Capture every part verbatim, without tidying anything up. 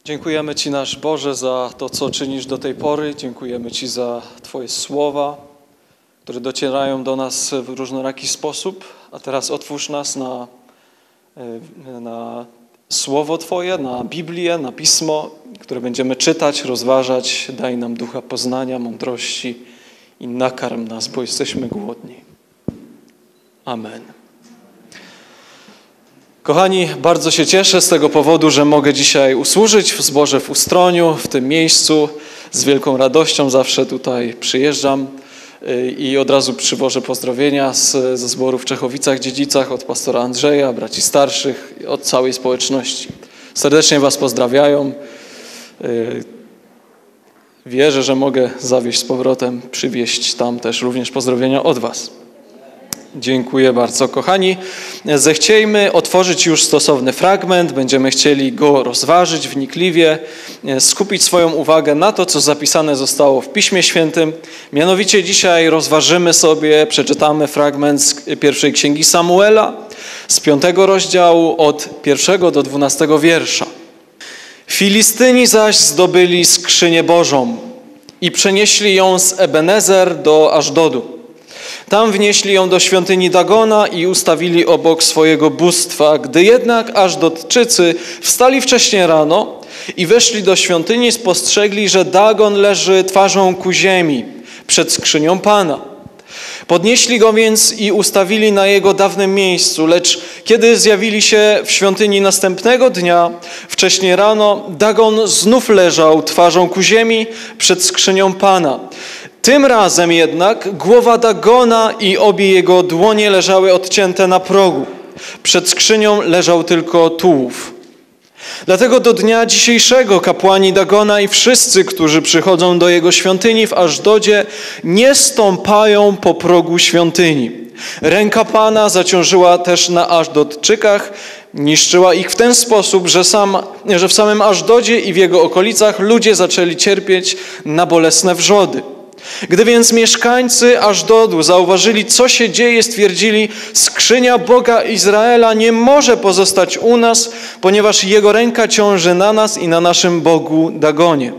Dziękujemy Ci, nasz Boże, za to, co czynisz do tej pory. Dziękujemy Ci za Twoje słowa, które docierają do nas w różnoraki sposób. A teraz otwórz nas na, na Słowo Twoje, na Biblię, na Pismo, które będziemy czytać, rozważać. Daj nam ducha poznania, mądrości i nakarm nas, bo jesteśmy głodni. Amen. Kochani, bardzo się cieszę z tego powodu, że mogę dzisiaj usłużyć w zborze w Ustroniu, w tym miejscu. Z wielką radością zawsze tutaj przyjeżdżam i od razu przywożę pozdrowienia z, ze zboru w Czechowicach-Dziedzicach od pastora Andrzeja, braci starszych, od całej społeczności. Serdecznie Was pozdrawiają. Wierzę, że mogę zawieźć z powrotem, przywieźć tam też również pozdrowienia od Was. Dziękuję bardzo, kochani. Zechciejmy otworzyć już stosowny fragment. Będziemy chcieli go rozważyć wnikliwie, skupić swoją uwagę na to, co zapisane zostało w Piśmie Świętym. Mianowicie dzisiaj rozważymy sobie, przeczytamy fragment z pierwszej księgi Samuela, z piątego rozdziału od pierwszego do dwunastego wiersza. Filistyni zaś zdobyli skrzynię Bożą i przenieśli ją z Ebenezer do Aszdodu. Tam wnieśli ją do świątyni Dagona i ustawili obok swojego bóstwa. Gdy jednak Aszdodczycy wstali wcześnie rano i weszli do świątyni, spostrzegli, że Dagon leży twarzą ku ziemi przed skrzynią Pana. Podnieśli go więc i ustawili na jego dawnym miejscu, lecz kiedy zjawili się w świątyni następnego dnia, wcześnie rano, Dagon znów leżał twarzą ku ziemi przed skrzynią Pana. Tym razem jednak głowa Dagona i obie jego dłonie leżały odcięte na progu. Przed skrzynią leżał tylko tułów. Dlatego do dnia dzisiejszego kapłani Dagona i wszyscy, którzy przychodzą do jego świątyni w Aszdodzie, nie stąpają po progu świątyni. Ręka Pana zaciążyła też na Aszdodczykach, niszczyła ich w ten sposób, że, sam, że w samym Aszdodzie i w jego okolicach ludzie zaczęli cierpieć na bolesne wrzody. Gdy więc mieszkańcy Aszdodu zauważyli, co się dzieje, stwierdzili: skrzynia Boga Izraela nie może pozostać u nas, ponieważ Jego ręka ciąży na nas i na naszym Bogu Dagonie.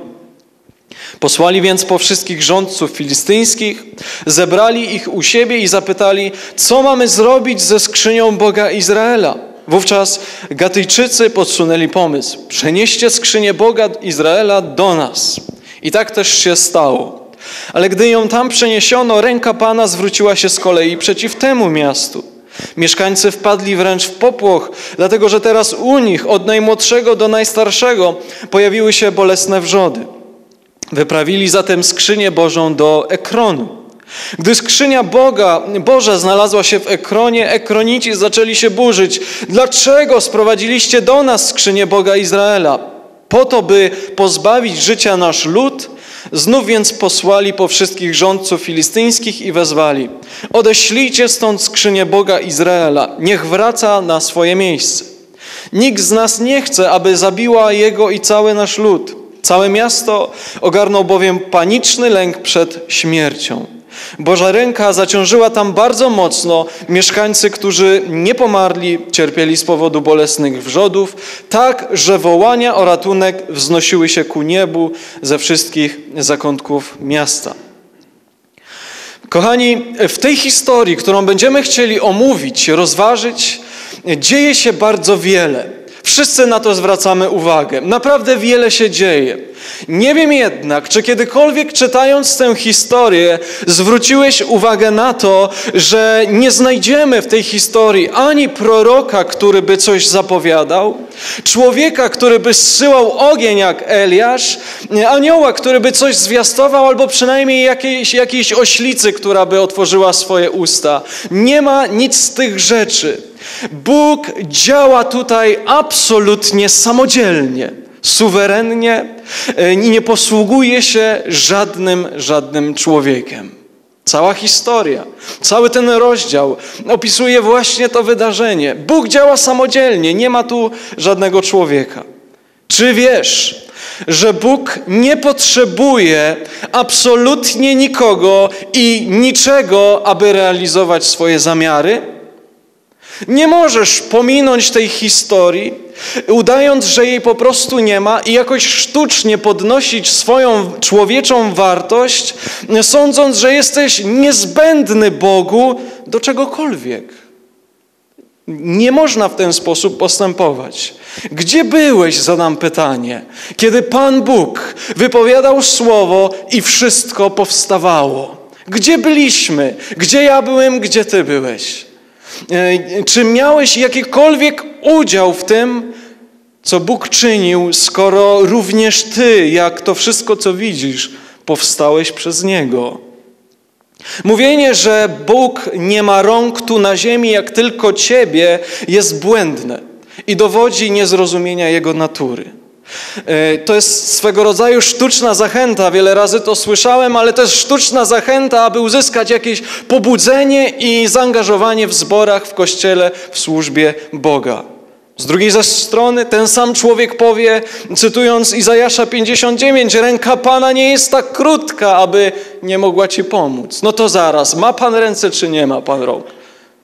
Posłali więc po wszystkich rządców filistyńskich, zebrali ich u siebie i zapytali, co mamy zrobić ze skrzynią Boga Izraela. Wówczas Gatyjczycy podsunęli pomysł: przenieście skrzynię Boga Izraela do nas. I tak też się stało. Ale gdy ją tam przeniesiono, ręka Pana zwróciła się z kolei przeciw temu miastu. Mieszkańcy wpadli wręcz w popłoch, dlatego że teraz u nich, od najmłodszego do najstarszego, pojawiły się bolesne wrzody. Wyprawili zatem skrzynię Bożą do Ekronu. Gdy skrzynia Boga, Boża znalazła się w Ekronie, Ekronici zaczęli się burzyć. Dlaczego sprowadziliście do nas skrzynię Boga Izraela? Po to, by pozbawić życia nasz lud? Znów więc posłali po wszystkich rządców filistyńskich i wezwali: odeślijcie stąd skrzynię Boga Izraela, niech wraca na swoje miejsce. Nikt z nas nie chce, aby zabiła jego i cały nasz lud. Całe miasto ogarnął bowiem paniczny lęk przed śmiercią. Boża ręka zaciążyła tam bardzo mocno. Mieszkańcy, którzy nie pomarli, cierpieli z powodu bolesnych wrzodów, tak, że wołania o ratunek wznosiły się ku niebu ze wszystkich zakątków miasta. Kochani, w tej historii, którą będziemy chcieli omówić, rozważyć, dzieje się bardzo wiele. Wszyscy na to zwracamy uwagę. Naprawdę wiele się dzieje. Nie wiem jednak, czy kiedykolwiek czytając tę historię zwróciłeś uwagę na to, że nie znajdziemy w tej historii ani proroka, który by coś zapowiadał, człowieka, który by zsyłał ogień jak Eliasz, anioła, który by coś zwiastował, albo przynajmniej jakiejś, jakiejś oślicy, która by otworzyła swoje usta. Nie ma nic z tych rzeczy. Bóg działa tutaj absolutnie samodzielnie, suwerennie i nie posługuje się żadnym, żadnym człowiekiem. Cała historia, cały ten rozdział opisuje właśnie to wydarzenie. Bóg działa samodzielnie, nie ma tu żadnego człowieka. Czy wiesz, że Bóg nie potrzebuje absolutnie nikogo i niczego, aby realizować swoje zamiary? Nie możesz pominąć tej historii, udając, że jej po prostu nie ma i jakoś sztucznie podnosić swoją człowieczą wartość, sądząc, że jesteś niezbędny Bogu do czegokolwiek. Nie można w ten sposób postępować. Gdzie byłeś, zadam pytanie, kiedy Pan Bóg wypowiadał słowo i wszystko powstawało? Gdzie byliśmy? Gdzie ja byłem? Gdzie ty byłeś? Czy miałeś jakikolwiek udział w tym, co Bóg czynił, skoro również ty, jak to wszystko, co widzisz, powstałeś przez Niego? Mówienie, że Bóg nie ma rąk tu na ziemi, jak tylko ciebie, jest błędne i dowodzi niezrozumienia Jego natury. To jest swego rodzaju sztuczna zachęta, wiele razy to słyszałem, ale to jest sztuczna zachęta, aby uzyskać jakieś pobudzenie i zaangażowanie w zborach, w Kościele, w służbie Boga. Z drugiej zaś strony ten sam człowiek powie, cytując Izajasza pięćdziesiąt dziewięć, ręka Pana nie jest tak krótka, aby nie mogła ci pomóc. No to zaraz, ma Pan ręce, czy nie ma Pan rąk?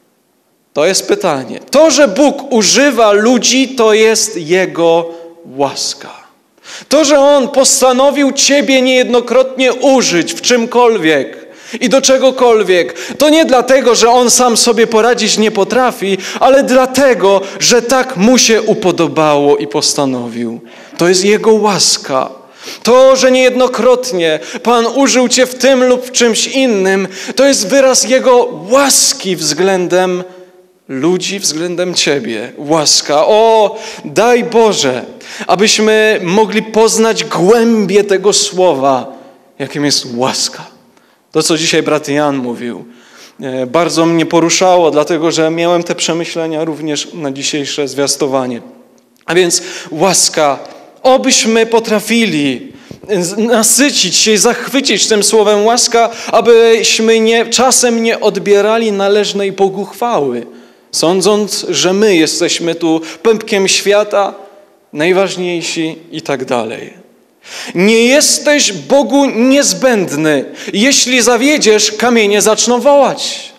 To jest pytanie. To, że Bóg używa ludzi, to jest Jego łaska. To, że On postanowił ciebie niejednokrotnie użyć w czymkolwiek i do czegokolwiek, to nie dlatego, że On sam sobie poradzić nie potrafi, ale dlatego, że tak Mu się upodobało i postanowił. To jest Jego łaska. To, że niejednokrotnie Pan użył cię w tym lub w czymś innym, to jest wyraz Jego łaski względem ludzi, względem ciebie. Łaska. O, daj Boże, abyśmy mogli poznać głębię tego słowa, jakim jest łaska. To, co dzisiaj brat Jan mówił, bardzo mnie poruszało, dlatego że miałem te przemyślenia również na dzisiejsze zwiastowanie. A więc łaska. Obyśmy potrafili nasycić się i zachwycić tym słowem łaska, abyśmy nie, czasem nie odbierali należnej Bogu chwały, sądząc, że my jesteśmy tu pępkiem świata, najważniejsi i tak dalej. Nie jesteś Bogu niezbędny. Jeśli zawiedziesz, kamienie zaczną wołać.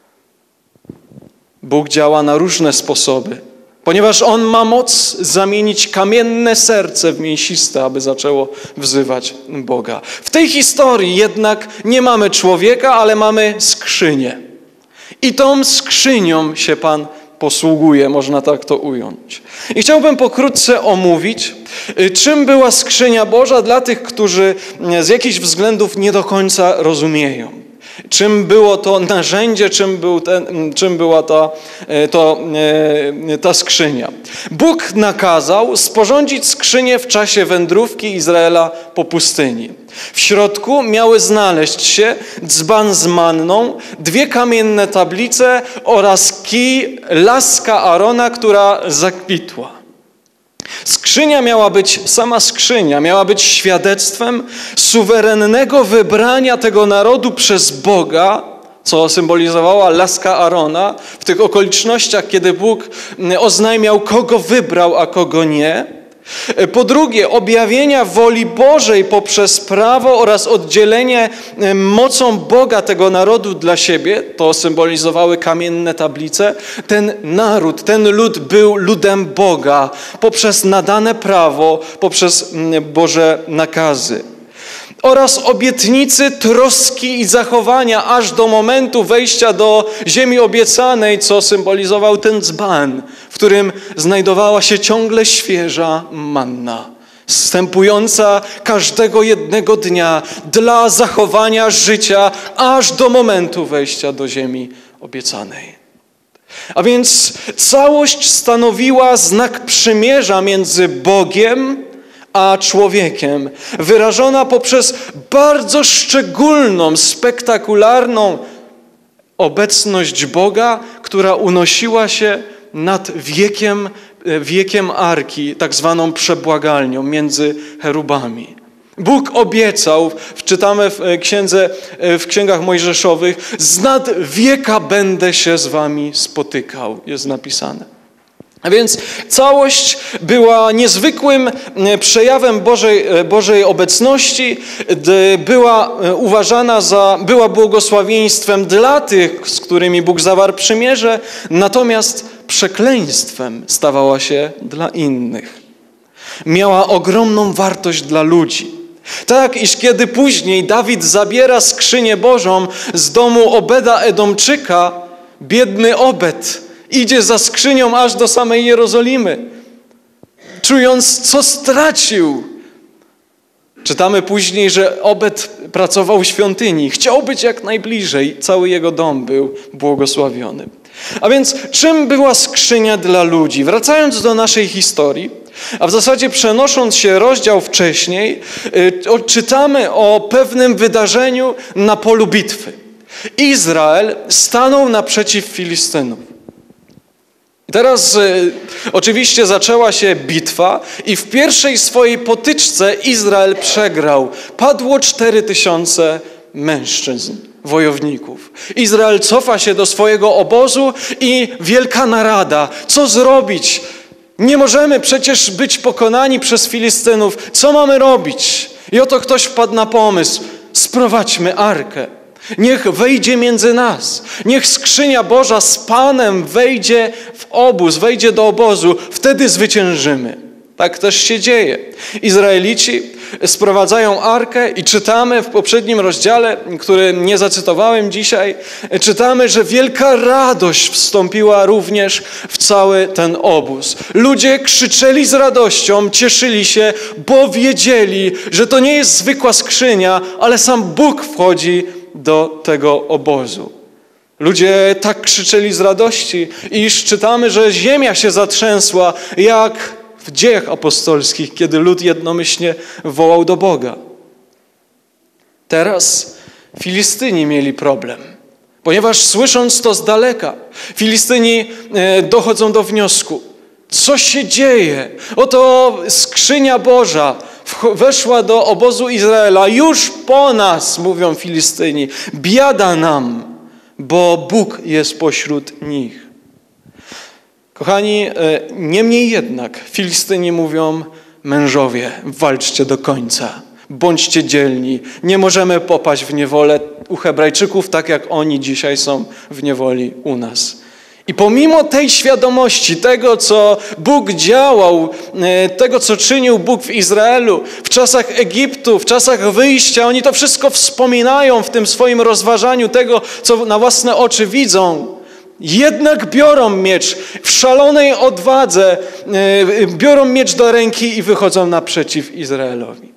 Bóg działa na różne sposoby, ponieważ On ma moc zamienić kamienne serce w mięsiste, aby zaczęło wzywać Boga. W tej historii jednak nie mamy człowieka, ale mamy skrzynię. I tą skrzynią się Pan posługuje, można tak to ująć. I chciałbym pokrótce omówić, czym była skrzynia Boża dla tych, którzy z jakichś względów nie do końca rozumieją. Czym było to narzędzie, czym, był ten, czym była ta, to, ta skrzynia. Bóg nakazał sporządzić skrzynię w czasie wędrówki Izraela po pustyni. W środku miały znaleźć się dzban z manną, dwie kamienne tablice oraz kij, laska Arona, która zakwitła. Skrzynia miała być, sama skrzynia miała być świadectwem suwerennego wybrania tego narodu przez Boga, co symbolizowała laska Arona w tych okolicznościach, kiedy Bóg oznajmiał, kogo wybrał, a kogo nie. Po drugie, objawienia woli Bożej poprzez prawo oraz oddzielenie mocą Boga tego narodu dla siebie, to symbolizowały kamienne tablice. Ten naród, ten lud był ludem Boga poprzez nadane prawo, poprzez Boże nakazy. Oraz obietnicy troski i zachowania aż do momentu wejścia do ziemi obiecanej, co symbolizował ten dzban, w którym znajdowała się ciągle świeża manna, zstępująca każdego jednego dnia dla zachowania życia aż do momentu wejścia do ziemi obiecanej. A więc całość stanowiła znak przymierza między Bogiem a człowiekiem, wyrażona poprzez bardzo szczególną, spektakularną obecność Boga, która unosiła się nad wiekiem, wiekiem arki, tak zwaną przebłagalnią między cherubami. Bóg obiecał, czytamy w księdze, w księgach mojżeszowych, z nad wieka będę się z wami spotykał, jest napisane. A więc całość była niezwykłym przejawem Bożej, Bożej obecności, była uważana za, była błogosławieństwem dla tych, z którymi Bóg zawarł przymierze, natomiast przekleństwem stawała się dla innych. Miała ogromną wartość dla ludzi. Tak, iż kiedy później Dawid zabiera skrzynię Bożą z domu Obeda Edomczyka, biedny Obed idzie za skrzynią aż do samej Jerozolimy, czując, co stracił. Czytamy później, że Obed pracował w świątyni, chciał być jak najbliżej, cały jego dom był błogosławiony. A więc czym była skrzynia dla ludzi? Wracając do naszej historii, a w zasadzie przenosząc się rozdział wcześniej, czytamy o pewnym wydarzeniu na polu bitwy. Izrael stanął naprzeciw Filistynów. I teraz y, oczywiście zaczęła się bitwa i w pierwszej swojej potyczce Izrael przegrał. Padło cztery tysiące mężczyzn, wojowników. Izrael cofa się do swojego obozu i wielka narada. Co zrobić? Nie możemy przecież być pokonani przez Filistynów. Co mamy robić? I oto ktoś wpadł na pomysł. Sprowadźmy arkę. Niech wejdzie między nas. Niech skrzynia Boża z Panem wejdzie w obóz, wejdzie do obozu. Wtedy zwyciężymy. Tak też się dzieje. Izraelici sprowadzają arkę i czytamy w poprzednim rozdziale, który nie zacytowałem dzisiaj, czytamy, że wielka radość wstąpiła również w cały ten obóz. Ludzie krzyczeli z radością, cieszyli się, bo wiedzieli, że to nie jest zwykła skrzynia, ale sam Bóg wchodzi do tego obozu. Ludzie tak krzyczeli z radości, iż czytamy, że ziemia się zatrzęsła, jak w Dziejach Apostolskich, kiedy lud jednomyślnie wołał do Boga. Teraz Filistyni mieli problem, ponieważ słysząc to z daleka, Filistyni dochodzą do wniosku, co się dzieje? Oto skrzynia Boża weszła do obozu Izraela. Już po nas, mówią Filistyni, biada nam, bo Bóg jest pośród nich. Kochani, niemniej jednak Filistyni mówią, mężowie, walczcie do końca, bądźcie dzielni, nie możemy popaść w niewolę u Hebrajczyków, tak jak oni dzisiaj są w niewoli u nas. I pomimo tej świadomości, tego co Bóg działał, tego co czynił Bóg w Izraelu, w czasach Egiptu, w czasach wyjścia, oni to wszystko wspominają w tym swoim rozważaniu tego, co na własne oczy widzą. Jednak biorą miecz w szalonej odwadze, biorą miecz do ręki i wychodzą naprzeciw Izraelowi.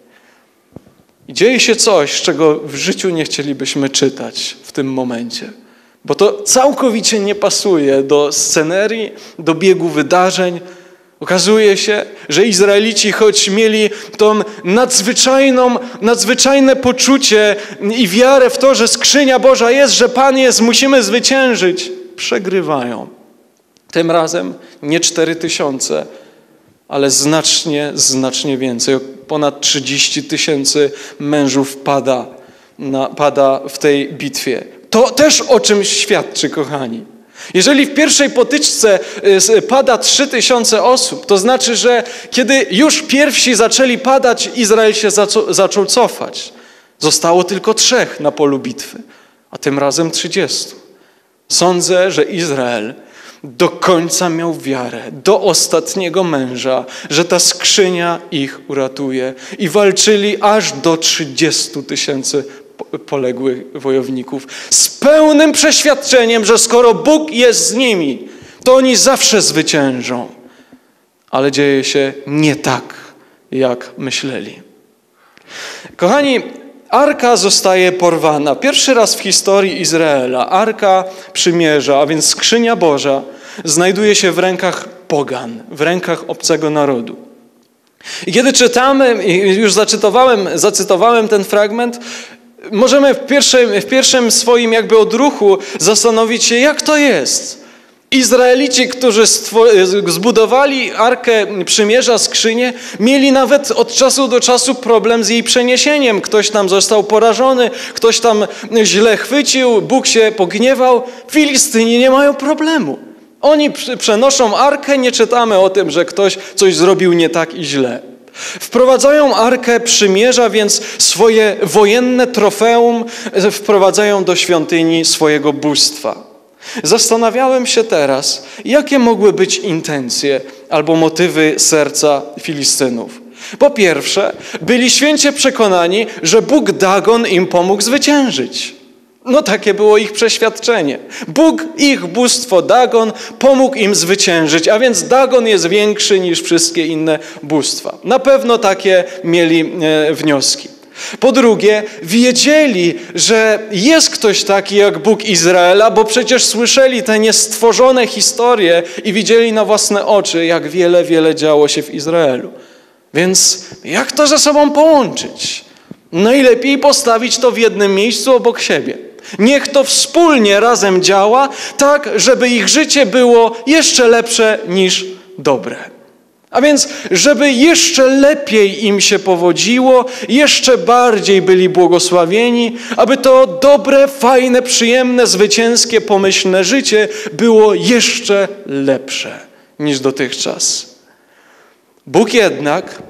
I dzieje się coś, czego w życiu nie chcielibyśmy czytać w tym momencie, bo to całkowicie nie pasuje do scenerii, do biegu wydarzeń. Okazuje się, że Izraelici, choć mieli tą nadzwyczajną, nadzwyczajne poczucie i wiarę w to, że skrzynia Boża jest, że Pan jest, musimy zwyciężyć, przegrywają. Tym razem nie cztery tysiące, ale znacznie, znacznie więcej. Ponad trzydzieści tysięcy mężów pada, na, pada w tej bitwie. To też o czymś świadczy, kochani. Jeżeli w pierwszej potyczce pada trzy tysiące osób, to znaczy, że kiedy już pierwsi zaczęli padać, Izrael się zaczął cofać. Zostało tylko trzech na polu bitwy, a tym razem trzydziestu. Sądzę, że Izrael do końca miał wiarę, do ostatniego męża, że ta skrzynia ich uratuje. I walczyli aż do trzydziestu tysięcy poległych wojowników z pełnym przeświadczeniem, że skoro Bóg jest z nimi, to oni zawsze zwyciężą. Ale dzieje się nie tak, jak myśleli. Kochani, Arka zostaje porwana. Pierwszy raz w historii Izraela Arka Przymierza, a więc skrzynia Boża, znajduje się w rękach pogan, w rękach obcego narodu. I kiedy czytamy, już zacytowałem, zacytowałem ten fragment, możemy w pierwszym, w pierwszym swoim jakby odruchu zastanowić się, jak to jest. Izraelici, którzy zbudowali Arkę Przymierza, skrzynię, mieli nawet od czasu do czasu problem z jej przeniesieniem. Ktoś tam został porażony, ktoś tam źle chwycił, Bóg się pogniewał. Filistyni nie mają problemu. Oni przenoszą arkę, nie czytamy o tym, że ktoś coś zrobił nie tak i źle. Wprowadzają Arkę Przymierza, więc swoje wojenne trofeum wprowadzają do świątyni swojego bóstwa. Zastanawiałem się teraz, jakie mogły być intencje albo motywy serca Filistynów. Po pierwsze, byli święcie przekonani, że Bóg Dagon im pomógł zwyciężyć. No takie było ich przeświadczenie. Bóg, ich bóstwo Dagon pomógł im zwyciężyć, a więc Dagon jest większy niż wszystkie inne bóstwa. Na pewno takie mieli e, wnioski. Po drugie, wiedzieli, że jest ktoś taki jak Bóg Izraela, bo przecież słyszeli te niestworzone historie i widzieli na własne oczy, jak wiele, wiele działo się w Izraelu. Więc jak to ze sobą połączyć? Najlepiej postawić to w jednym miejscu obok siebie. Niech to wspólnie razem działa, tak żeby ich życie było jeszcze lepsze niż dobre. A więc, żeby jeszcze lepiej im się powodziło, jeszcze bardziej byli błogosławieni, aby to dobre, fajne, przyjemne, zwycięskie, pomyślne życie było jeszcze lepsze niż dotychczas. Bóg jednak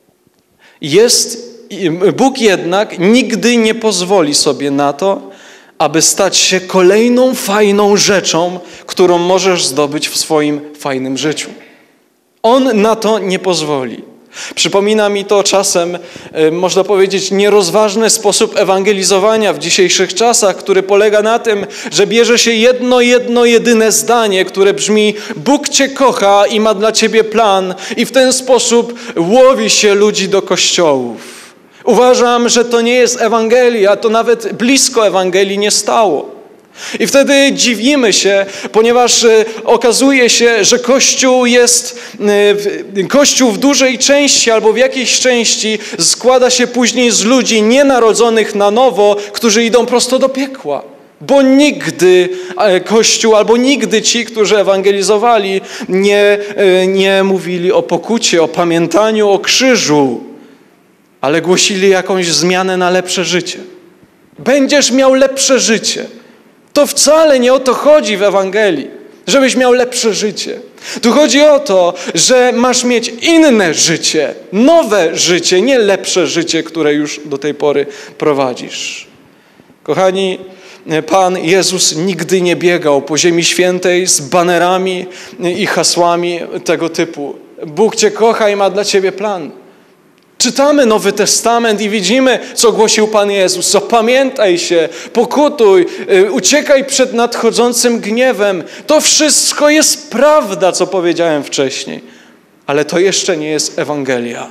jest, Bóg jednak nigdy nie pozwoli sobie na to, aby stać się kolejną fajną rzeczą, którą możesz zdobyć w swoim fajnym życiu. On na to nie pozwoli. Przypomina mi to czasem, można powiedzieć, nierozważny sposób ewangelizowania w dzisiejszych czasach, który polega na tym, że bierze się jedno, jedno, jedyne zdanie, które brzmi: Bóg Cię kocha i ma dla Ciebie plan, i w ten sposób łowi się ludzi do kościołów. Uważam, że to nie jest Ewangelia, to nawet blisko Ewangelii nie stało. I wtedy dziwimy się, ponieważ okazuje się, że Kościół jest, Kościół w dużej części albo w jakiejś części składa się później z ludzi nienarodzonych na nowo, którzy idą prosto do piekła. Bo nigdy Kościół albo nigdy ci, którzy ewangelizowali, nie, nie mówili o pokucie, o pamiętaniu, o krzyżu, ale głosili jakąś zmianę na lepsze życie. Będziesz miał lepsze życie. To wcale nie o to chodzi w Ewangelii, żebyś miał lepsze życie. Tu chodzi o to, że masz mieć inne życie, nowe życie, nie lepsze życie, które już do tej pory prowadzisz. Kochani, Pan Jezus nigdy nie biegał po ziemi świętej z banerami i hasłami tego typu. Bóg Cię kocha i ma dla Ciebie plan. Czytamy Nowy Testament i widzimy, co głosił Pan Jezus. Co pamiętaj się, pokutuj, uciekaj przed nadchodzącym gniewem. To wszystko jest prawda, co powiedziałem wcześniej. Ale to jeszcze nie jest Ewangelia.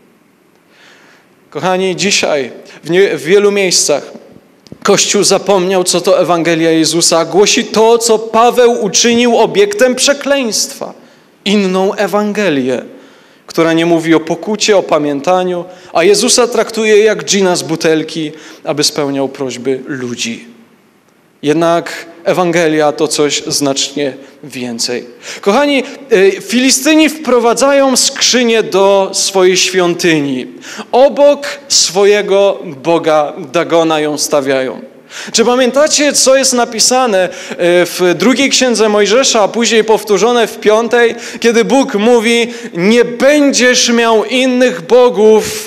Kochani, dzisiaj w, nie, w wielu miejscach Kościół zapomniał, co to Ewangelia Jezusa. Głosi to, co Paweł uczynił obiektem przekleństwa. Inną Ewangelię, która nie mówi o pokucie, o pamiętaniu, a Jezusa traktuje jak dżina z butelki, aby spełniał prośby ludzi. Jednak Ewangelia to coś znacznie więcej. Kochani, Filistyni wprowadzają skrzynię do swojej świątyni. Obok swojego Boga Dagona ją stawiają. Czy pamiętacie, co jest napisane w drugiej księdze Mojżesza, a później powtórzone w piątej, kiedy Bóg mówi: nie będziesz miał innych bogów.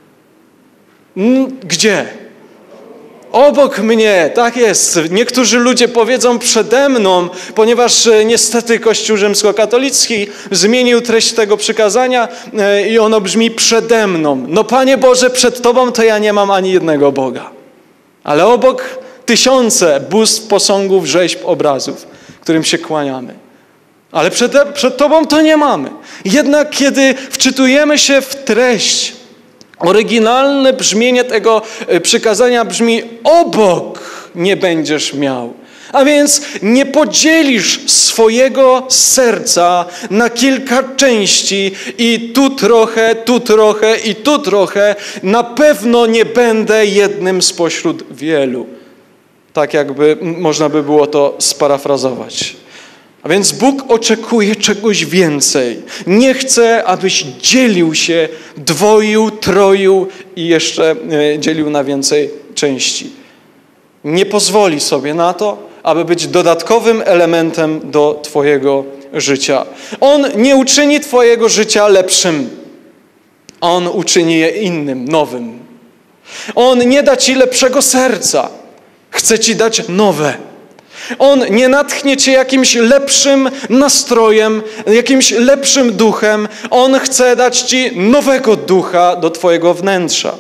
Gdzie? Obok mnie, tak jest. Niektórzy ludzie powiedzą przede mną, ponieważ niestety Kościół rzymskokatolicki zmienił treść tego przykazania i ono brzmi: przede mną. No Panie Boże, przed Tobą to ja nie mam ani jednego Boga. Ale obok tysiące bóstw, posągów, rzeźb, obrazów, którym się kłaniamy. Ale przed, przed Tobą to nie mamy. Jednak kiedy wczytujemy się w treść, oryginalne brzmienie tego przykazania brzmi: obok nie będziesz miał. A więc nie podzielisz swojego serca na kilka części i tu trochę, tu trochę i tu trochę. Na pewno nie będę jednym spośród wielu. Tak jakby można by było to sparafrazować. A więc Bóg oczekuje czegoś więcej. Nie chce, abyś dzielił się, dwoił, troił i jeszcze dzielił na więcej części. Nie pozwoli sobie na to, aby być dodatkowym elementem do twojego życia. On nie uczyni twojego życia lepszym. On uczyni je innym, nowym. On nie da ci lepszego serca. Chce ci dać nowe. On nie natchnie cię jakimś lepszym nastrojem, jakimś lepszym duchem. On chce dać ci nowego ducha do twojego wnętrza.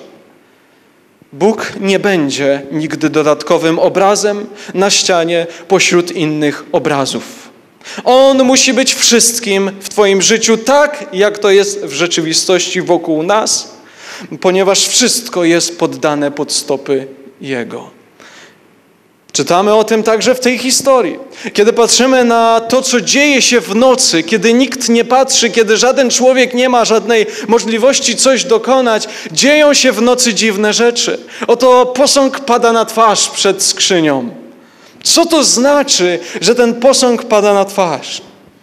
Bóg nie będzie nigdy dodatkowym obrazem na ścianie pośród innych obrazów. On musi być wszystkim w twoim życiu tak, jak to jest w rzeczywistości wokół nas, ponieważ wszystko jest poddane pod stopy Jego. Czytamy o tym także w tej historii. Kiedy patrzymy na to, co dzieje się w nocy, kiedy nikt nie patrzy, kiedy żaden człowiek nie ma żadnej możliwości coś dokonać, dzieją się w nocy dziwne rzeczy. Oto posąg pada na twarz przed skrzynią. Co to znaczy, że ten posąg pada na twarz?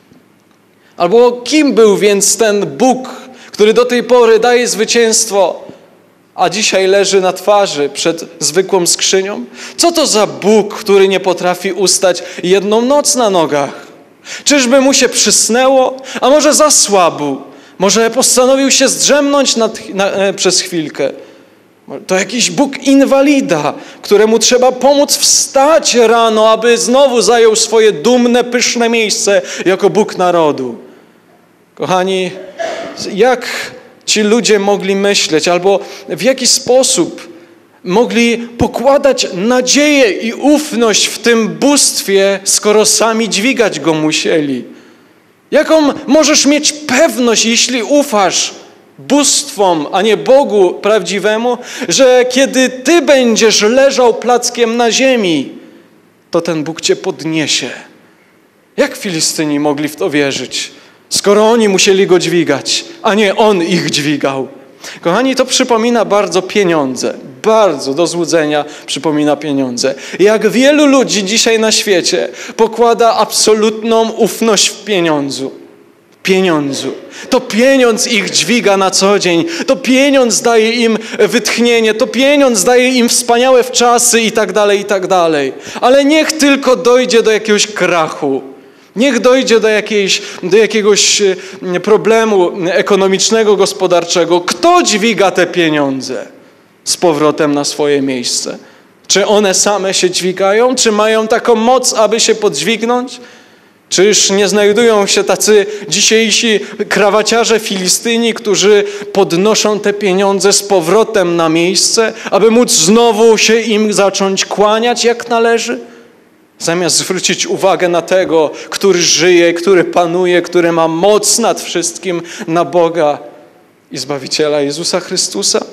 Albo kim był więc ten Bóg, który do tej pory daje zwycięstwo, a dzisiaj leży na twarzy przed zwykłą skrzynią? Co to za Bóg, który nie potrafi ustać jedną noc na nogach? Czyżby mu się przysnęło? A może zasłabł? Może postanowił się zdrzemnąć nad, na, e, przez chwilkę? To jakiś Bóg inwalida, któremu trzeba pomóc wstać rano, aby znowu zajął swoje dumne, pyszne miejsce jako Bóg narodu. Kochani, jak ci ludzie mogli myśleć, albo w jaki sposób mogli pokładać nadzieję i ufność w tym bóstwie, skoro sami dźwigać go musieli? Jaką możesz mieć pewność, jeśli ufasz bóstwom, a nie Bogu prawdziwemu, że kiedy ty będziesz leżał plackiem na ziemi, to ten Bóg cię podniesie? Jak Filistyni mogli w to wierzyć, skoro oni musieli go dźwigać, a nie on ich dźwigał? Kochani, to przypomina bardzo pieniądze. Bardzo do złudzenia przypomina pieniądze. Jak wielu ludzi dzisiaj na świecie pokłada absolutną ufność w pieniądzu. Pieniądzu. To pieniądz ich dźwiga na co dzień. To pieniądz daje im wytchnienie. To pieniądz daje im wspaniałe wczasy i tak dalej, i tak dalej. Ale niech tylko dojdzie do jakiegoś krachu. Niech dojdzie do, jakiejś, do jakiegoś problemu ekonomicznego, gospodarczego. Kto dźwiga te pieniądze z powrotem na swoje miejsce? Czy one same się dźwigają? Czy mają taką moc, aby się podźwignąć? Czyż nie znajdują się tacy dzisiejsi krawaciarze Filistyni, którzy podnoszą te pieniądze z powrotem na miejsce, aby móc znowu się im zacząć kłaniać jak należy? Zamiast zwrócić uwagę na tego, który żyje, który panuje, który ma moc nad wszystkim, na Boga i Zbawiciela Jezusa Chrystusa.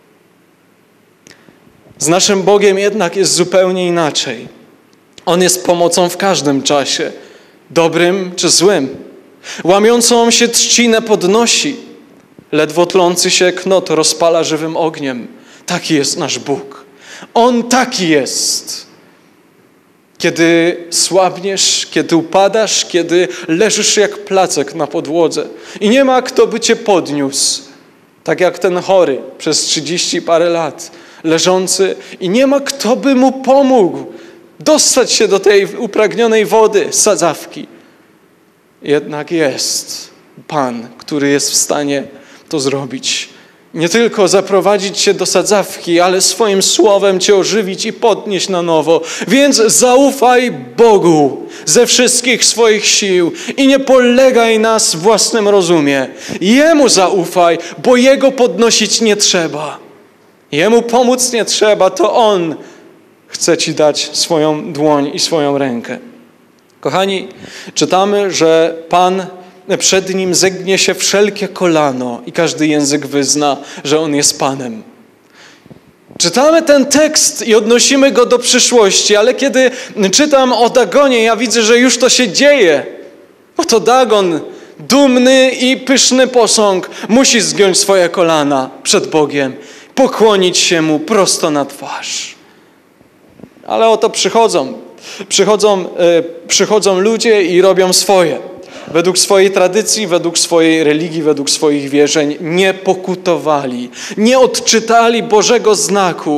Z naszym Bogiem jednak jest zupełnie inaczej. On jest pomocą w każdym czasie, dobrym czy złym. Łamiącą się trzcinę podnosi, ledwo tlący się knot rozpala żywym ogniem. Taki jest nasz Bóg. On taki jest. Kiedy słabniesz, kiedy upadasz, kiedy leżysz jak placek na podłodze i nie ma kto by cię podniósł, tak jak ten chory przez trzydzieści parę lat, leżący i nie ma kto by mu pomógł dostać się do tej upragnionej wody, sadzawki. Jednak jest Pan, który jest w stanie to zrobić. Nie tylko zaprowadzić cię do sadzawki, ale swoim słowem cię ożywić i podnieść na nowo. Więc zaufaj Bogu ze wszystkich swoich sił i nie polegaj na własnym rozumie. Jemu zaufaj, bo Jego podnosić nie trzeba. Jemu pomóc nie trzeba, to On chce ci dać swoją dłoń i swoją rękę. Kochani, czytamy, że Pan przed Nim zegnie się wszelkie kolano i każdy język wyzna, że On jest Panem. Czytamy ten tekst i odnosimy go do przyszłości, ale kiedy czytam o Dagonie, ja widzę, że już to się dzieje. Oto Dagon, dumny i pyszny posąg, musi zgiąć swoje kolana przed Bogiem, pokłonić się Mu prosto na twarz. Ale oto przychodzą, przychodzą, e, przychodzą ludzie i robią swoje. Według swojej tradycji, według swojej religii, według swoich wierzeń nie pokutowali, nie odczytali Bożego znaku,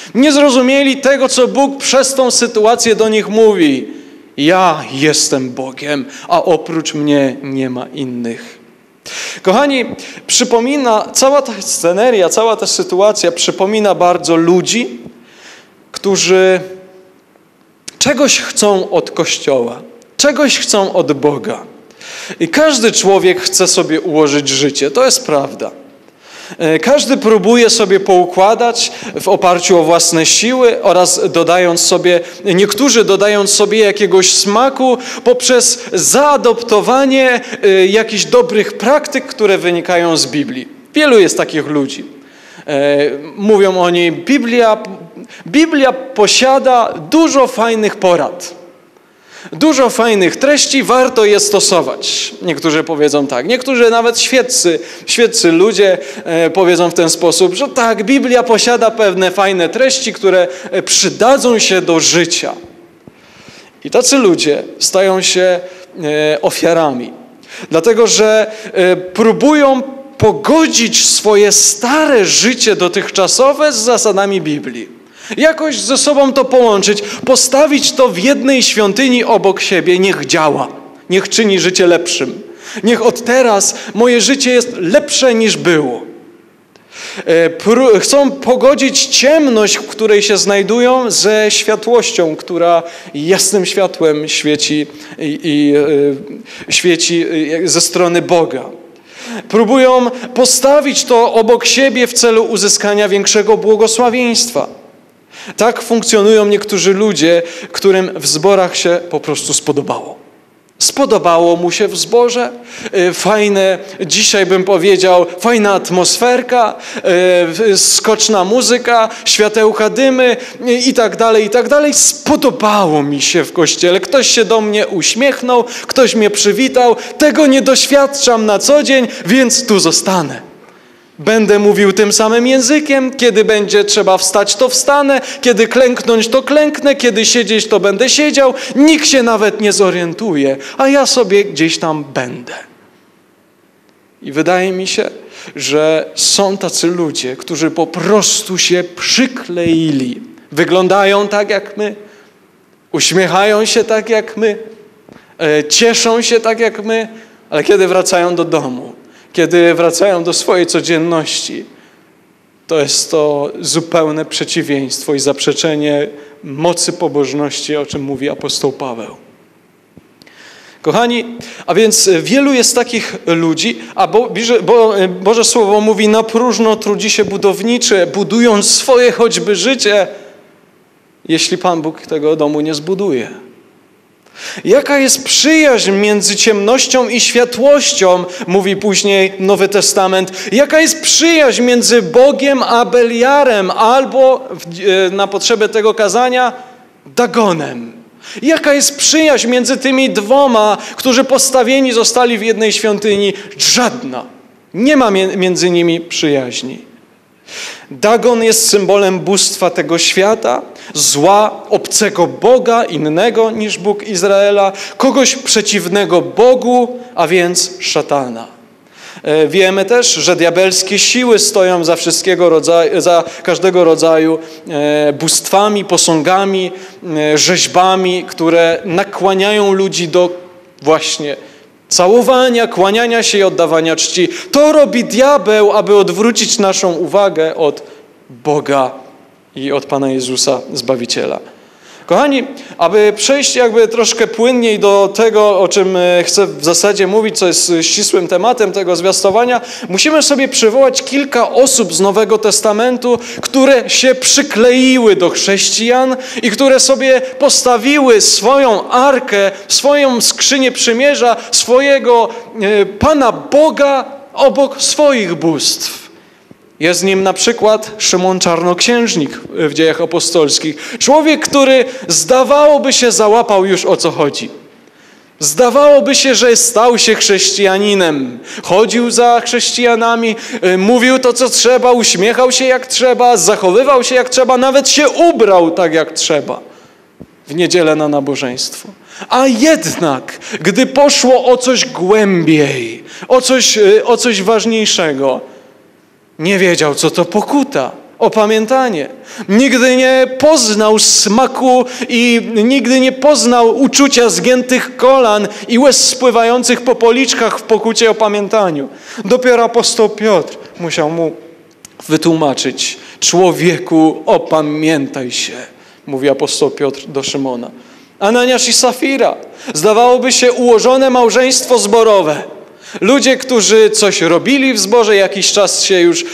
Nie zrozumieli tego, co Bóg przez tą sytuację do nich mówi. Ja jestem Bogiem, a oprócz mnie nie ma innych. Kochani, przypomina, cała ta sceneria, cała ta sytuacja przypomina bardzo ludzi, którzy czegoś chcą od Kościoła, czegoś chcą od Boga. I każdy człowiek chce sobie ułożyć życie, to jest prawda. Każdy próbuje sobie poukładać w oparciu o własne siły oraz dodając sobie, niektórzy dodając sobie jakiegoś smaku poprzez zaadoptowanie jakichś dobrych praktyk, które wynikają z Biblii. Wielu jest takich ludzi. Mówią oni, Biblia, Biblia posiada dużo fajnych porad. Dużo fajnych treści, warto je stosować. Niektórzy powiedzą tak, niektórzy nawet świeccy, świeccy ludzie e, powiedzą w ten sposób, że tak, Biblia posiada pewne fajne treści, które przydadzą się do życia. I tacy ludzie stają się e, ofiarami, dlatego że e, próbują pogodzić swoje stare życie dotychczasowe z zasadami Biblii. Jakoś ze sobą to połączyć, postawić to w jednej świątyni obok siebie, niech działa, niech czyni życie lepszym. Niech od teraz moje życie jest lepsze niż było. Chcą pogodzić ciemność, w której się znajdują, ze światłością, która jasnym światłem świeci, i, i, świeci ze strony Boga. Próbują postawić to obok siebie w celu uzyskania większego błogosławieństwa. Tak funkcjonują niektórzy ludzie, którym w zborach się po prostu spodobało. Spodobało mu się w zborze, fajne, dzisiaj bym powiedział, fajna atmosferka, skoczna muzyka, światełka, dymy i tak dalej, i tak dalej. Spodobało mi się w kościele. Ktoś się do mnie uśmiechnął, ktoś mnie przywitał. Tego nie doświadczam na co dzień, więc tu zostanę. Będę mówił tym samym językiem, kiedy będzie trzeba wstać, to wstanę, kiedy klęknąć, to klęknę, kiedy siedzieć, to będę siedział. Nikt się nawet nie zorientuje, a ja sobie gdzieś tam będę. I wydaje mi się, że są tacy ludzie, którzy po prostu się przykleili. Wyglądają tak jak my, uśmiechają się tak jak my, cieszą się tak jak my, ale kiedy wracają do domu, kiedy wracają do swojej codzienności, to jest to zupełne przeciwieństwo i zaprzeczenie mocy pobożności, o czym mówi apostoł Paweł. Kochani, a więc wielu jest takich ludzi, a Bo, Bo, Boże Słowo mówi, na próżno trudzi się budowniczy, budując swoje choćby życie, jeśli Pan Bóg tego domu nie zbuduje. Jaka jest przyjaźń między ciemnością i światłością, mówi później Nowy Testament. Jaka jest przyjaźń między Bogiem a Beliarem, albo na potrzeby tego kazania Dagonem. Jaka jest przyjaźń między tymi dwoma, którzy postawieni zostali w jednej świątyni? Żadna. Nie ma między nimi przyjaźni. Dagon jest symbolem bóstwa tego świata, zła, obcego Boga, innego niż Bóg Izraela, kogoś przeciwnego Bogu, a więc szatana. Wiemy też, że diabelskie siły stoją za wszystkiego rodzaju, za każdego rodzaju bóstwami, posągami, rzeźbami, które nakłaniają ludzi do właśnie całowania, kłaniania się i oddawania czci. To robi diabeł, aby odwrócić naszą uwagę od Boga i od Pana Jezusa Zbawiciela. Kochani, aby przejść jakby troszkę płynniej do tego, o czym chcę w zasadzie mówić, co jest ścisłym tematem tego zwiastowania, musimy sobie przywołać kilka osób z Nowego Testamentu, które się przykleiły do chrześcijan i które sobie postawiły swoją arkę, swoją skrzynię przymierza, swojego Pana Boga obok swoich bóstw. Jest nim na przykład Szymon Czarnoksiężnik w Dziejach Apostolskich. Człowiek, który zdawałoby się załapał już o co chodzi. Zdawałoby się, że stał się chrześcijaninem. Chodził za chrześcijanami, mówił to co trzeba, uśmiechał się jak trzeba, zachowywał się jak trzeba, nawet się ubrał tak jak trzeba w niedzielę na nabożeństwo. A jednak, gdy poszło o coś głębiej, o coś, o coś ważniejszego, nie wiedział, co to pokuta. opamiętanie. Nigdy nie poznał smaku i nigdy nie poznał uczucia zgiętych kolan i łez spływających po policzkach w pokucie opamiętaniu. Dopiero apostoł Piotr musiał mu wytłumaczyć: człowieku, opamiętaj się, mówi apostoł Piotr do Szymona. Ananiasz i Safira, zdawałoby się ułożone małżeństwo zborowe. Ludzie, którzy coś robili w zborze, jakiś czas się już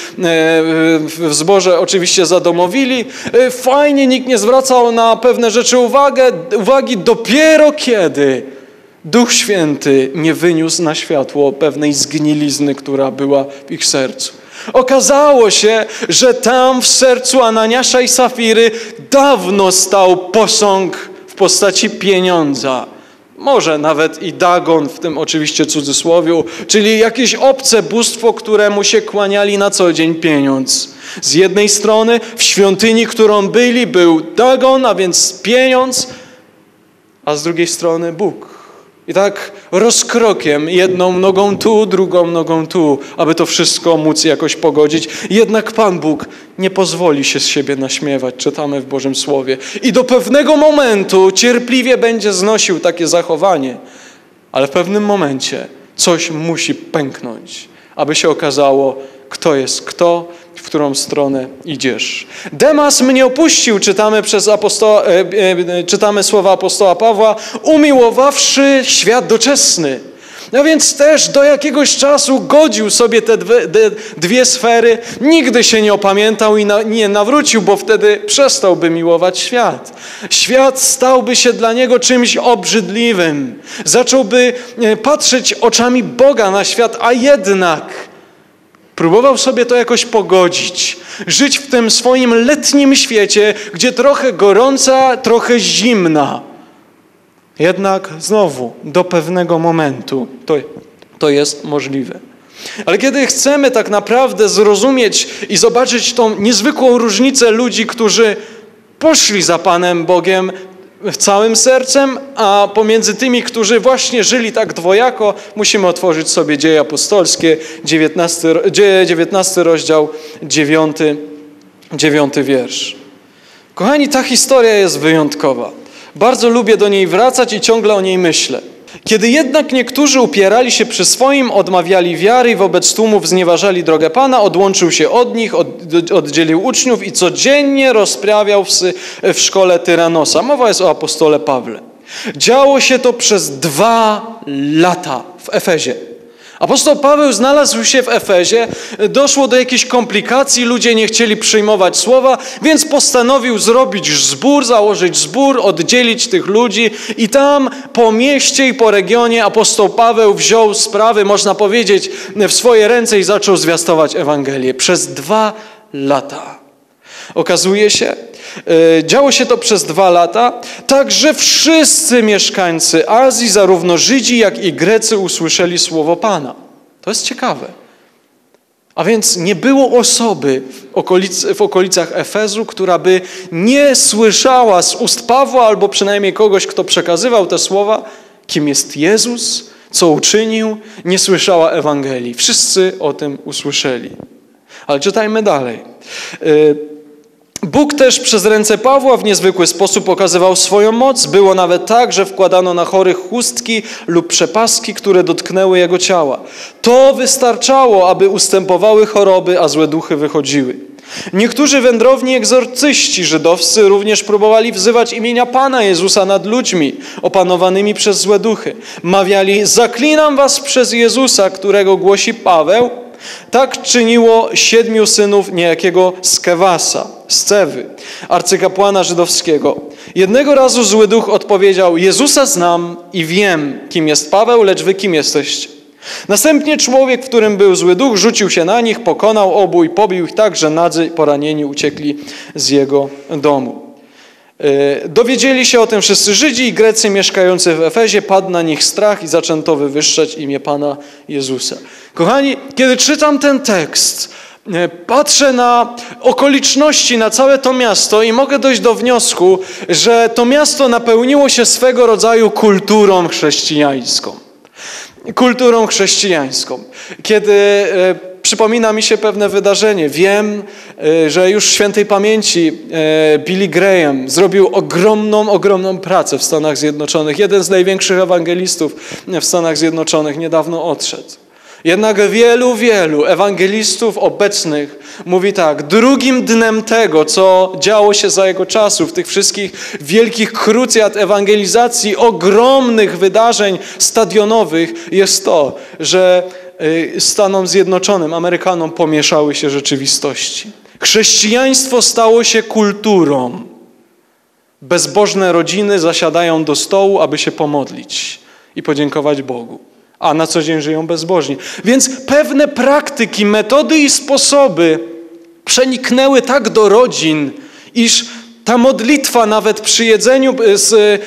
w zborze oczywiście zadomowili. Fajnie, nikt nie zwracał na pewne rzeczy uwagę, uwagi, dopiero kiedy Duch Święty nie wyniósł na światło pewnej zgnilizny, która była w ich sercu. Okazało się, że tam w sercu Ananiasza i Safiry dawno stał posąg w postaci pieniądza. Może nawet i Dagon, w tym oczywiście cudzysłowiu, czyli jakieś obce bóstwo, któremu się kłaniali na co dzień pieniądz. Z jednej strony w świątyni, którą byli, był Dagon, a więc pieniądz, a z drugiej strony Bóg. I tak rozkrokiem, jedną nogą tu, drugą nogą tu, aby to wszystko móc jakoś pogodzić. Jednak Pan Bóg nie pozwoli się z siebie naśmiewać, czytamy w Bożym Słowie. I do pewnego momentu cierpliwie będzie znosił takie zachowanie, ale w pewnym momencie coś musi pęknąć, aby się okazało, kto jest kto, w którą stronę idziesz. Demas mnie opuścił, czytamy, przez apostoła, e, e, czytamy słowa apostoła Pawła, umiłowawszy świat doczesny. No więc też do jakiegoś czasu godził sobie te dwie, de, dwie sfery, nigdy się nie opamiętał i na, nie nawrócił, bo wtedy przestałby miłować świat. Świat stałby się dla niego czymś obrzydliwym. Zacząłby patrzeć oczami Boga na świat, a jednak próbował sobie to jakoś pogodzić. Żyć w tym swoim letnim świecie, gdzie trochę gorąca, trochę zimna. Jednak znowu do pewnego momentu to, to jest możliwe. Ale kiedy chcemy tak naprawdę zrozumieć i zobaczyć tą niezwykłą różnicę ludzi, którzy poszli za Panem Bogiem całym sercem, a pomiędzy tymi, którzy właśnie żyli tak dwojako, musimy otworzyć sobie Dzieje Apostolskie, dziewiętnasty rozdział, dziewiąty, dziewiąty wiersz. Kochani, ta historia jest wyjątkowa. Bardzo lubię do niej wracać i ciągle o niej myślę. Kiedy jednak niektórzy upierali się przy swoim, odmawiali wiary i wobec tłumów znieważali drogę Pana, odłączył się od nich, od, oddzielił uczniów i codziennie rozprawiał w, w szkole Tyranosa. Mowa jest o apostole Pawle. Działo się to przez dwa lata w Efezie. Apostoł Paweł znalazł się w Efezie, doszło do jakichś komplikacji, ludzie nie chcieli przyjmować słowa, więc postanowił zrobić zbór, założyć zbór, oddzielić tych ludzi i tam po mieście i po regionie apostoł Paweł wziął sprawy, można powiedzieć, w swoje ręce i zaczął zwiastować Ewangelię przez dwa lata. Okazuje się, działo się to przez dwa lata, tak że wszyscy mieszkańcy Azji, zarówno Żydzi, jak i Grecy usłyszeli słowo Pana. To jest ciekawe. A więc nie było osoby w, okolic, w okolicach Efezu, która by nie słyszała z ust Pawła, albo przynajmniej kogoś, kto przekazywał te słowa, kim jest Jezus, co uczynił, nie słyszała Ewangelii. Wszyscy o tym usłyszeli. Ale czytajmy dalej. Bóg też przez ręce Pawła w niezwykły sposób okazywał swoją moc. Było nawet tak, że wkładano na chorych chustki lub przepaski, które dotknęły jego ciała. To wystarczało, aby ustępowały choroby, a złe duchy wychodziły. Niektórzy wędrowni egzorcyści żydowscy również próbowali wzywać imienia Pana Jezusa nad ludźmi opanowanymi przez złe duchy. Mawiali: zaklinam was przez Jezusa, którego głosi Paweł. Tak czyniło siedmiu synów niejakiego Skewasa, Scewy, arcykapłana żydowskiego. Jednego razu zły duch odpowiedział: Jezusa znam i wiem, kim jest Paweł, lecz wy kim jesteście? Następnie człowiek, w którym był zły duch, rzucił się na nich, pokonał obu i pobił ich tak, że nadzy poranieni uciekli z jego domu. Dowiedzieli się o tym wszyscy Żydzi i Grecy mieszkający w Efezie, padł na nich strach i zaczęto wywyższać imię Pana Jezusa. Kochani, kiedy czytam ten tekst, patrzę na okoliczności, na całe to miasto i mogę dojść do wniosku, że to miasto napełniło się swego rodzaju kulturą chrześcijańską. Kulturą chrześcijańską. Kiedy przypomina mi się pewne wydarzenie. Wiem, że już świętej pamięci Billy Graham zrobił ogromną, ogromną pracę w Stanach Zjednoczonych. Jeden z największych ewangelistów w Stanach Zjednoczonych niedawno odszedł. Jednak wielu, wielu ewangelistów obecnych mówi tak, drugim dnem tego, co działo się za jego czasów, tych wszystkich wielkich krucjat ewangelizacji, ogromnych wydarzeń stadionowych, jest to, że Stanom Zjednoczonym, Amerykanom pomieszały się rzeczywistości. Chrześcijaństwo stało się kulturą. Bezbożne rodziny zasiadają do stołu, aby się pomodlić i podziękować Bogu, a na co dzień żyją bezbożnie. Więc pewne praktyki, metody i sposoby przeniknęły tak do rodzin, iż ta modlitwa nawet przy jedzeniu, z,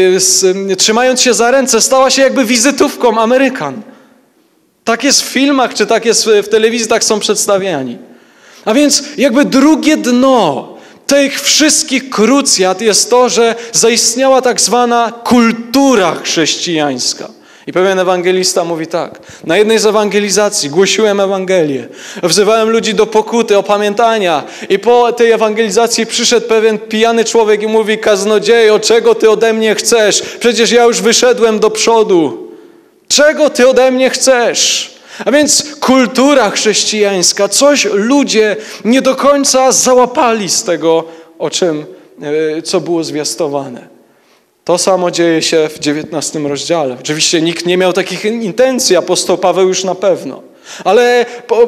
z, trzymając się za ręce, stała się jakby wizytówką Amerykan. Tak jest w filmach, czy tak jest w telewizji, tak są przedstawiani. A więc jakby drugie dno tych wszystkich krucjat jest to, że zaistniała tak zwana kultura chrześcijańska. I pewien ewangelista mówi tak, na jednej z ewangelizacji głosiłem Ewangelię, wzywałem ludzi do pokuty, opamiętania i po tej ewangelizacji przyszedł pewien pijany człowiek i mówi, kaznodziejo, czego ty ode mnie chcesz? Przecież ja już wyszedłem do przodu. Czego ty ode mnie chcesz? A więc kultura chrześcijańska, coś ludzie nie do końca załapali z tego, o czym, co było zwiastowane. To samo dzieje się w dziewiętnastym rozdziale. Oczywiście nikt nie miał takich intencji, apostoł Paweł już na pewno. Ale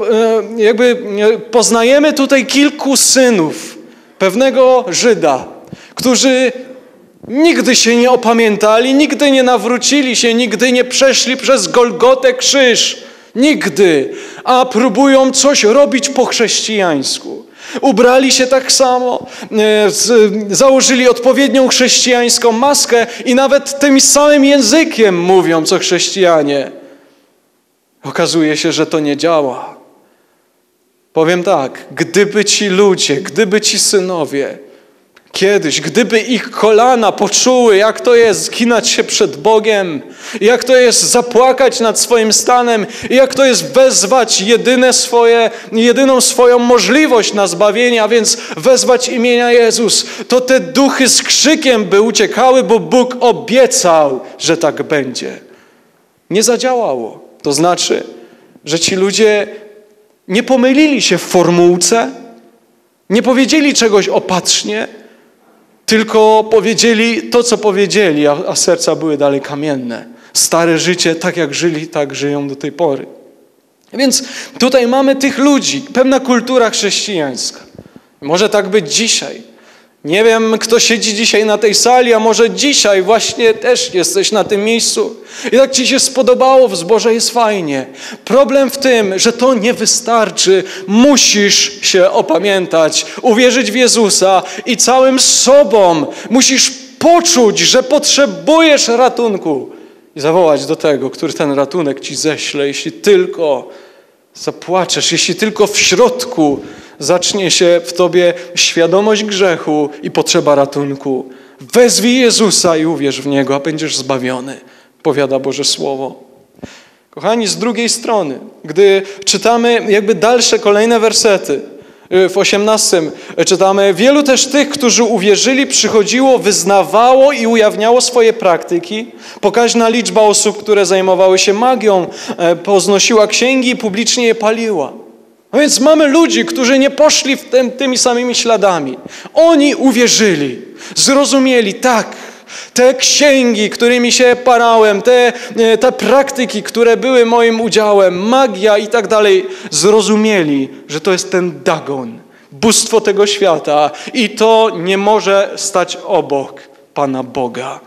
jakby poznajemy tutaj kilku synów pewnego Żyda, którzy nigdy się nie opamiętali, nigdy nie nawrócili się, nigdy nie przeszli przez Golgotę krzyż. Nigdy. A próbują coś robić po chrześcijańsku. Ubrali się tak samo, założyli odpowiednią chrześcijańską maskę i nawet tym samym językiem mówią, co chrześcijanie. Okazuje się, że to nie działa. Powiem tak, gdyby ci ludzie, gdyby ci synowie kiedyś, gdyby ich kolana poczuły, jak to jest zginać się przed Bogiem, jak to jest zapłakać nad swoim stanem, jak to jest wezwać jedyne swoje, jedyną swoją możliwość na zbawienie, a więc wezwać imienia Jezus, to te duchy z krzykiem by uciekały, bo Bóg obiecał, że tak będzie. Nie zadziałało. To znaczy, że ci ludzie nie pomylili się w formułce, nie powiedzieli czegoś opatrznie, tylko powiedzieli to, co powiedzieli, a, a serca były dalej kamienne. Stare życie, tak jak żyli, tak żyją do tej pory. Więc tutaj mamy tych ludzi, pewna kultura chrześcijańska. Może tak być dzisiaj. Nie wiem, kto siedzi dzisiaj na tej sali, a może dzisiaj właśnie też jesteś na tym miejscu. I tak ci się spodobało w zborze, jest fajnie. Problem w tym, że to nie wystarczy. Musisz się opamiętać, uwierzyć w Jezusa i całym sobą musisz poczuć, że potrzebujesz ratunku i zawołać do tego, który ten ratunek ci ześle, jeśli tylko zapłaczesz, jeśli tylko w środku zacznie się w tobie świadomość grzechu i potrzeba ratunku. Wezwij Jezusa i uwierz w Niego, a będziesz zbawiony, powiada Boże Słowo. Kochani, z drugiej strony, gdy czytamy jakby dalsze, kolejne wersety, w osiemnastym czytamy, wielu też tych, którzy uwierzyli, przychodziło, wyznawało i ujawniało swoje praktyki. Pokaźna liczba osób, które zajmowały się magią, poznosiła księgi i publicznie je paliła. A więc mamy ludzi, którzy nie poszli w tym, tymi samymi śladami. Oni uwierzyli, zrozumieli, tak, te księgi, którymi się parałem, te, te praktyki, które były moim udziałem, magia i tak dalej, zrozumieli, że to jest ten Dagon, bóstwo tego świata i to nie może stać obok Pana Boga.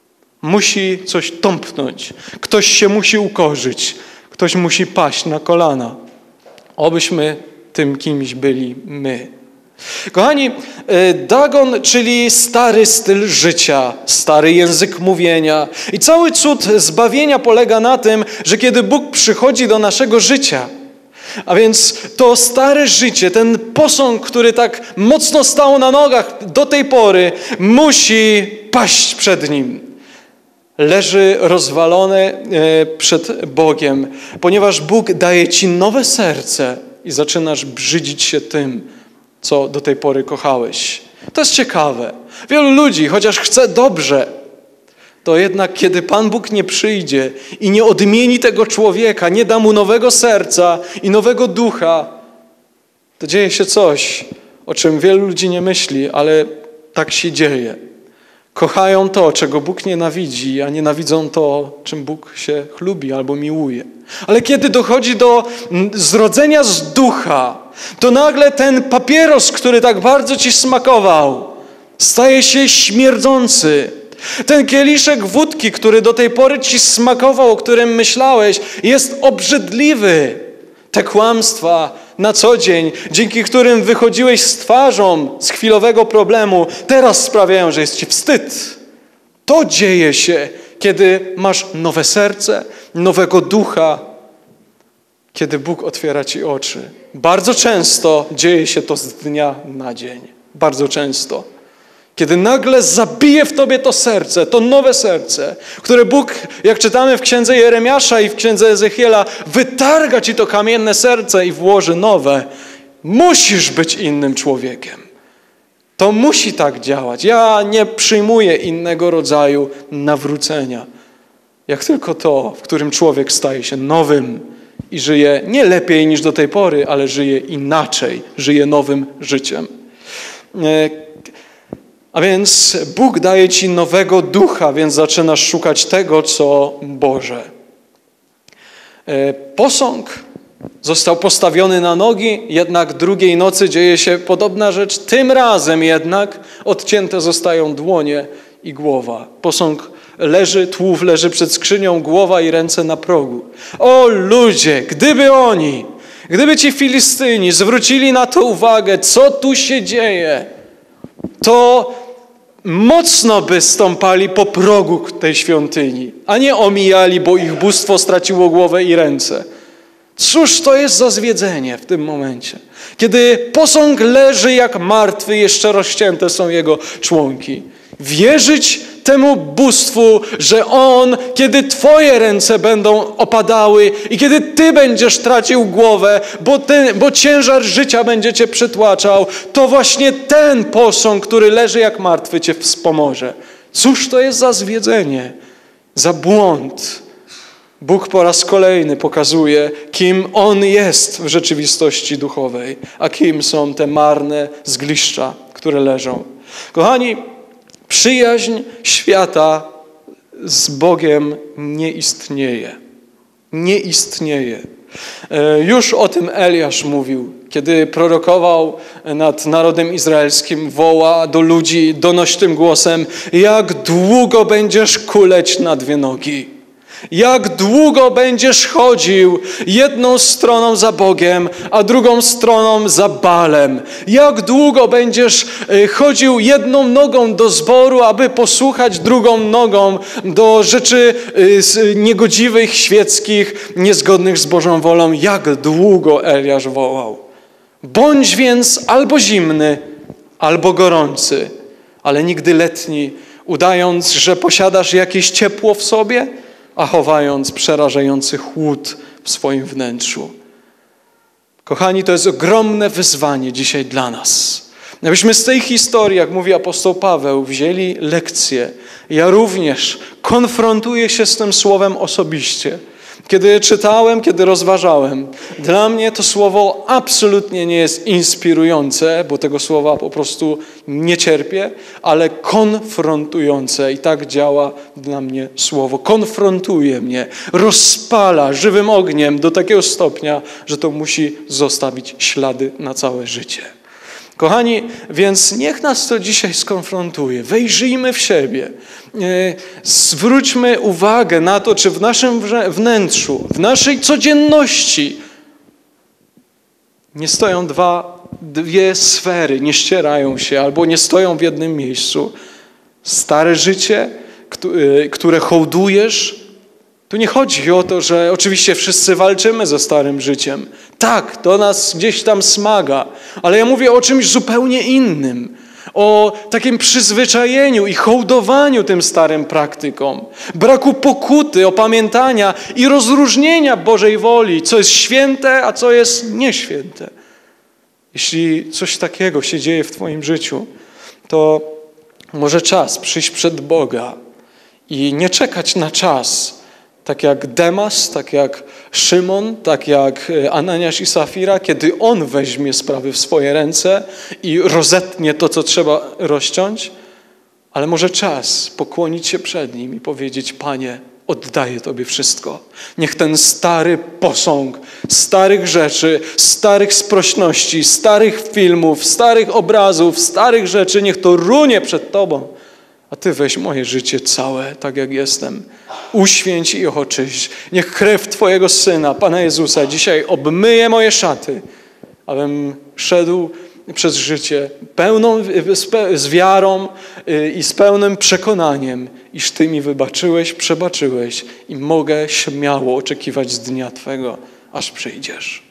Musi coś tąpnąć, ktoś się musi ukorzyć, ktoś musi paść na kolana. Obyśmy tym kimś byli my. Kochani, Dagon, czyli stary styl życia, stary język mówienia. I cały cud zbawienia polega na tym, że kiedy Bóg przychodzi do naszego życia, a więc to stare życie, ten posąg, który tak mocno stał na nogach do tej pory, musi paść przed Nim. leży rozwalone przed Bogiem, ponieważ Bóg daje ci nowe serce i zaczynasz brzydzić się tym, co do tej pory kochałeś. To jest ciekawe. Wielu ludzi, chociaż chce dobrze, to jednak kiedy Pan Bóg nie przyjdzie i nie odmieni tego człowieka, nie da mu nowego serca i nowego ducha, to dzieje się coś, o czym wielu ludzi nie myśli, ale tak się dzieje. Kochają to, czego Bóg nienawidzi, a nienawidzą to, czym Bóg się chlubi albo miłuje. Ale kiedy dochodzi do zrodzenia z ducha, to nagle ten papieros, który tak bardzo ci smakował, staje się śmierdzący. Ten kieliszek wódki, który do tej pory ci smakował, o którym myślałeś, jest obrzydliwy. Te kłamstwa na co dzień, dzięki którym wychodziłeś z twarzą z chwilowego problemu, teraz sprawiają, że jest ci wstyd. To dzieje się, kiedy masz nowe serce, nowego ducha, kiedy Bóg otwiera ci oczy. Bardzo często dzieje się to z dnia na dzień. Bardzo często. Kiedy nagle zabije w tobie to serce, to nowe serce, które Bóg, jak czytamy w księdze Jeremiasza i w księdze Ezechiela, wytarga ci to kamienne serce i włoży nowe. Musisz być innym człowiekiem. To musi tak działać. Ja nie przyjmuję innego rodzaju nawrócenia. Jak tylko to, w którym człowiek staje się nowym i żyje nie lepiej niż do tej pory, ale żyje inaczej, żyje nowym życiem. A więc Bóg daje ci nowego ducha, więc zaczynasz szukać tego, co Boże. Posąg został postawiony na nogi, jednak drugiej nocy dzieje się podobna rzecz. Tym razem jednak odcięte zostają dłonie i głowa. Posąg leży, tułów leży przed skrzynią, głowa i ręce na progu. O ludzie, gdyby oni, gdyby ci Filistyni zwrócili na to uwagę, co tu się dzieje, to mocno by stąpali po progu tej świątyni, a nie omijali, bo ich bóstwo straciło głowę i ręce. Cóż to jest za zwiedzenie w tym momencie, kiedy posąg leży jak martwy, jeszcze rozcięte są jego członki. Wierzyć temu bóstwu, że on, kiedy twoje ręce będą opadały i kiedy ty będziesz tracił głowę, bo, ten, bo ciężar życia będzie cię przytłaczał, to właśnie ten posąg, który leży jak martwy, cię wspomoże. Cóż to jest za zwiedzenie, za błąd. Bóg po raz kolejny pokazuje, kim On jest w rzeczywistości duchowej, a kim są te marne zgliszcza, które leżą. Kochani, przyjaźń świata z Bogiem nie istnieje. Nie istnieje. Już o tym Eliasz mówił, kiedy prorokował nad narodem izraelskim, woła do ludzi donośnym głosem: jak długo będziesz kuleć na dwie nogi? Jak długo będziesz chodził jedną stroną za Bogiem, a drugą stroną za Baalem? Jak długo będziesz chodził jedną nogą do zboru, aby posłuchać, drugą nogą do rzeczy niegodziwych, świeckich, niezgodnych z Bożą wolą? Jak długo Eliasz wołał? Bądź więc albo zimny, albo gorący, ale nigdy letni, udając, że posiadasz jakieś ciepło w sobie, a chowając przerażający chłód w swoim wnętrzu. Kochani, to jest ogromne wyzwanie dzisiaj dla nas. Abyśmy z tej historii, jak mówi apostoł Paweł, wzięli lekcję. Ja również konfrontuję się z tym słowem osobiście. Kiedy czytałem, kiedy rozważałem, dla mnie to słowo absolutnie nie jest inspirujące, bo tego słowa po prostu nie cierpię, ale konfrontujące. I tak działa dla mnie słowo. Konfrontuje mnie, rozpala żywym ogniem do takiego stopnia, że to musi zostawić ślady na całe życie. Kochani, więc niech nas to dzisiaj skonfrontuje. Wejrzyjmy w siebie. Zwróćmy uwagę na to, czy w naszym wnętrzu, w naszej codzienności nie stoją dwa, dwie sfery, nie ścierają się albo nie stoją w jednym miejscu. Stare życie, które hołdujesz. Tu nie chodzi o to, że oczywiście wszyscy walczymy ze starym życiem. Tak, to nas gdzieś tam smaga, ale ja mówię o czymś zupełnie innym. o takim przyzwyczajeniu i hołdowaniu tym starym praktykom, braku pokuty, opamiętania i rozróżnienia Bożej woli, co jest święte, a co jest nieświęte. Jeśli coś takiego się dzieje w twoim życiu, to może czas przyjść przed Boga i nie czekać na czas, tak jak Demas, tak jak Szymon, tak jak Ananiasz i Safira, kiedy on weźmie sprawy w swoje ręce i rozetnie to, co trzeba rozciąć, ale może czas pokłonić się przed Nim i powiedzieć: Panie, oddaję Tobie wszystko. Niech ten stary posąg starych rzeczy, starych sprośności, starych filmów, starych obrazów, starych rzeczy, niech to runie przed Tobą. A Ty weź moje życie całe, tak jak jestem. Uświęć i oczyść. Niech krew Twojego Syna, Pana Jezusa, dzisiaj obmyje moje szaty, abym szedł przez życie pełną, z wiarą i z pełnym przekonaniem, iż Ty mi wybaczyłeś, przebaczyłeś i mogę śmiało oczekiwać z dnia Twego, aż przyjdziesz.